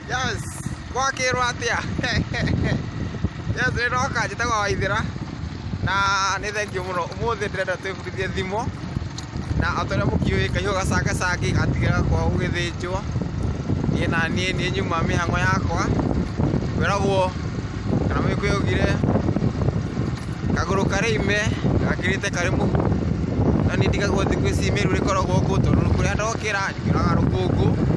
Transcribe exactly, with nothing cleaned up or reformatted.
Yes, gwakĩrwo atĩa? Yes, nĩ ndoka njĩtagwo Waithĩra na nĩ thengiũ mũno. Ũmũthĩ ndĩrenda twĩbundithie thimo na o ta ũrĩa mũkĩũĩ kahiũ gacangacangi gatigĩra gakoragwo gũgĩthĩnjwo. Niĩ na niĩ nĩ nyuma mĩhang'o yakwa kwĩragwo kana mũgĩkũyũ augire kagũrũ karĩ ime gakĩrĩte karĩ mũhu, na niĩ ndigagwo thikũ ici mĩrũ ĩkoragwo kuo tondũ kũrĩa ndokĩra njũraga rũkũngũ